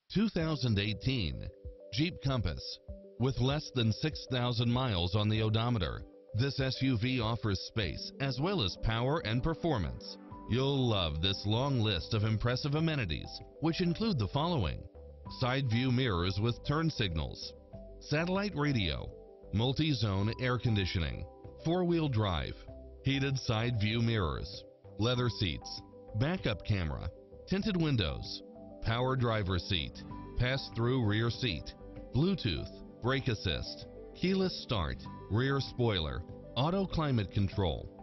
2018 Jeep Compass. With less than 6,000 miles on the odometer, this SUV offers space as well as power and performance. You'll love this long list of impressive amenities, which include the following: side view mirrors with turn signals, satellite radio, multi-zone air conditioning, four-wheel drive, heated side view mirrors, leather seats, backup camera, tinted windows, power driver seat, pass-through rear seat, Bluetooth, brake assist, keyless start, rear spoiler, auto climate control,